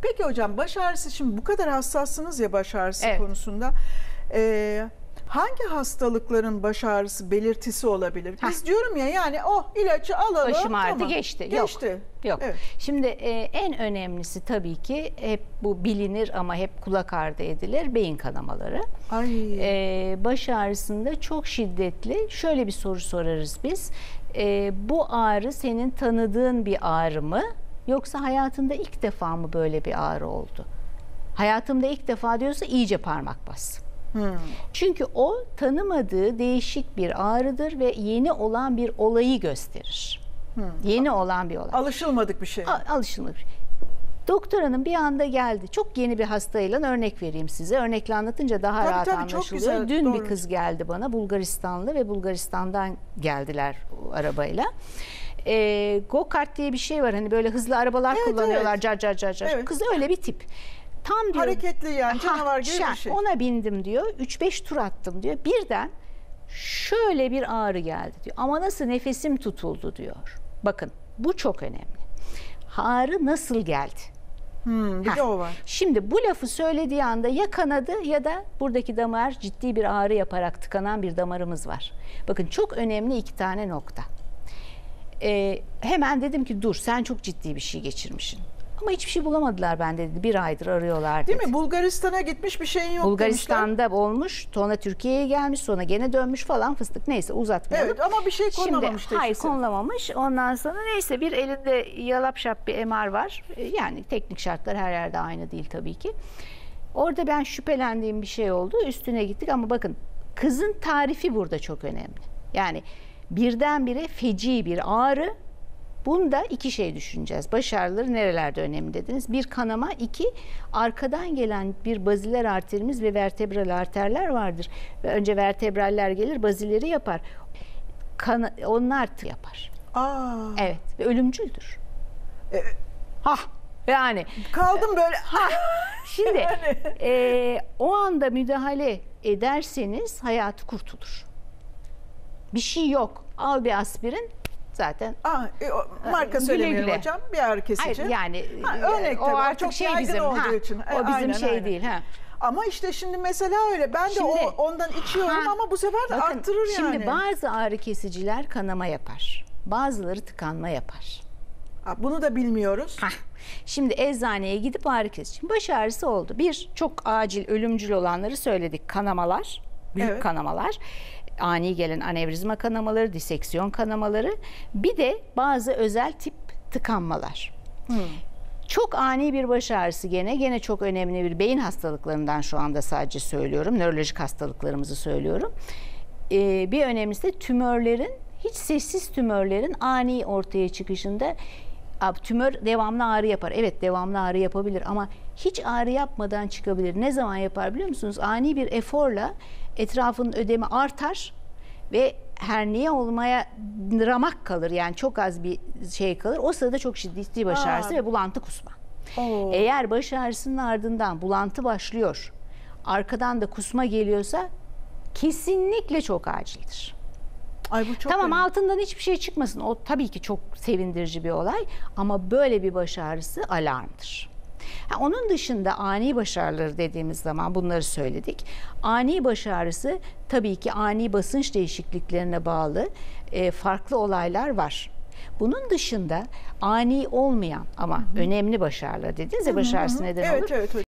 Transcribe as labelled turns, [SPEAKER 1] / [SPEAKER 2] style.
[SPEAKER 1] Peki hocam, baş ağrısı, şimdi bu kadar hassassınız ya baş ağrısı
[SPEAKER 2] Evet.
[SPEAKER 1] konusunda. Hangi hastalıkların baş ağrısı belirtisi olabilir? Biz diyorum ya, yani ilacı alalım.
[SPEAKER 2] Başım ağrıdı,
[SPEAKER 1] tamam,
[SPEAKER 2] geçti.
[SPEAKER 1] Geçti.
[SPEAKER 2] Yok.
[SPEAKER 1] Evet.
[SPEAKER 2] Şimdi en önemlisi tabii ki hep bu bilinir ama hep kulak ardı edilir, beyin kanamaları.
[SPEAKER 1] Ay.
[SPEAKER 2] Baş ağrısında çok şiddetli şöyle bir soru sorarız biz. Bu ağrı senin tanıdığın bir ağrı mı? Yoksa hayatında ilk defa mı böyle bir ağrı oldu? Hayatımda ilk defa diyorsa iyice parmak bas. Çünkü o tanımadığı değişik bir ağrıdır ve yeni olan bir olayı gösterir. Yeni olan bir olay.
[SPEAKER 1] Alışılmadık bir şey.
[SPEAKER 2] Alışılmadık. Doktor hanım bir anda geldi. Çok yeni bir hastayla örnek vereyim size. Örnekle anlatınca daha
[SPEAKER 1] Tabii,
[SPEAKER 2] rahat
[SPEAKER 1] çok
[SPEAKER 2] anlaşılıyor.
[SPEAKER 1] güzel,
[SPEAKER 2] Dün
[SPEAKER 1] doğru.
[SPEAKER 2] bir kız geldi bana, Bulgaristanlı ve Bulgaristan'dan geldiler o arabayla. Go-kart diye bir şey var. Hani böyle hızlı arabalar kullanıyorlar.
[SPEAKER 1] Evet.
[SPEAKER 2] Car car car car.
[SPEAKER 1] Evet.
[SPEAKER 2] Kız öyle bir tip. Tam diyor,
[SPEAKER 1] Hareketli yani, canavar gibi bir şey.
[SPEAKER 2] ona bindim diyor. 3-5 tur attım diyor. Birden şöyle bir ağrı geldi diyor. Ama nasıl nefesim tutuldu diyor. Bakın bu çok önemli. Ağrı nasıl geldi?
[SPEAKER 1] Bir de o var.
[SPEAKER 2] Şimdi bu lafı söylediği anda ya kanadı ya da buradaki damar ciddi bir ağrı yaparak tıkanan bir damarımız var. Bakın çok önemli iki tane nokta. Hemen dedim ki dur, sen çok ciddi bir şey geçirmişsin. Ama hiçbir şey bulamadılar bende dedi. 1 aydır arıyorlar dedi.
[SPEAKER 1] Değil mi? Bulgaristan'a gitmiş, bir şeyin yok
[SPEAKER 2] Bulgaristan'da
[SPEAKER 1] demişler.
[SPEAKER 2] olmuş, sonra Türkiye'ye gelmiş, sonra gene dönmüş falan, fıstık, neyse uzatmayalım.
[SPEAKER 1] Evet, ama bir şey konulamamış.
[SPEAKER 2] Şimdi hayır, konulamamış. Ondan sonra neyse bir elinde yalap şap bir MR var. Yani teknik şartlar her yerde aynı değil tabii ki. Orada ben şüphelendiğim bir şey oldu. Üstüne gittik ama bakın kızın tarifi burada çok önemli. Yani birdenbire feci bir ağrı. Bunda iki şey düşüneceğiz. Baş ağrıları nerelerde önemli dediniz. Bir, kanama. İki, arkadan gelen bir baziler arterimiz ve vertebral arterler vardır. Ve önce vertebraller gelir, bazileri yapar. Onlar yapar. Evet ve ölümcüldür. Yani.
[SPEAKER 1] Kaldım böyle.
[SPEAKER 2] Şimdi
[SPEAKER 1] Yani.
[SPEAKER 2] o anda müdahale ederseniz hayatı kurtulur. Bir şey yok. Al bir aspirin. Zaten
[SPEAKER 1] marka söylemeyelim
[SPEAKER 2] güle.
[SPEAKER 1] hocam. Bir ağrı kesici.
[SPEAKER 2] Hayır, yani
[SPEAKER 1] örnek
[SPEAKER 2] o
[SPEAKER 1] tabii,
[SPEAKER 2] artık
[SPEAKER 1] çok
[SPEAKER 2] şey
[SPEAKER 1] yaygın
[SPEAKER 2] bizim
[SPEAKER 1] olduğu için.
[SPEAKER 2] o bizim
[SPEAKER 1] Aynen,
[SPEAKER 2] şey
[SPEAKER 1] aynen.
[SPEAKER 2] değil.
[SPEAKER 1] Ama işte şimdi mesela öyle. Ben
[SPEAKER 2] Şimdi,
[SPEAKER 1] de ondan içiyorum ama bu sefer de
[SPEAKER 2] bakın,
[SPEAKER 1] arttırır yani.
[SPEAKER 2] Şimdi bazı ağrı kesiciler kanama yapar. Bazıları tıkanma yapar.
[SPEAKER 1] Bunu da bilmiyoruz.
[SPEAKER 2] Şimdi eczaneye gidip ağrı kesici. Baş ağrısı oldu. Bir, çok acil ölümcül olanları söyledik. Kanamalar, büyük kanamalar. Ani gelen anevrizma kanamaları, diseksiyon kanamaları. Bir de bazı özel tip tıkanmalar. Çok ani bir baş ağrısı gene çok önemli bir beyin hastalıklarından şu anda sadece söylüyorum. Nörolojik hastalıklarımızı söylüyorum. Bir önemlisi de tümörlerin, hiç sessiz tümörlerin ani ortaya çıkışında tümör devamlı ağrı yapar. Evet, devamlı ağrı yapabilir ama hiç ağrı yapmadan çıkabilir. Ne zaman yapar biliyor musunuz? Ani bir eforla etrafının ödemi artar ve herniye olmaya ramak kalır. Yani çok az bir şey kalır. O sırada çok şiddetli baş ağrısı ve bulantı, kusma. Eğer baş ağrısının ardından bulantı başlıyor, arkadan da kusma geliyorsa kesinlikle çok acildir.
[SPEAKER 1] Ay, bu çok
[SPEAKER 2] tamam,
[SPEAKER 1] önemli.
[SPEAKER 2] altından hiçbir şey çıkmasın. O tabii ki çok sevindirici bir olay ama böyle bir baş ağrısı alarmdır. Onun dışında ani baş ağrıları dediğimiz zaman bunları söyledik. Ani baş ağrısı tabii ki ani basınç değişikliklerine bağlı farklı olaylar var. Bunun dışında ani olmayan ama önemli baş ağrıları dediğiniz baş ağrısı neden olur?
[SPEAKER 1] Evet.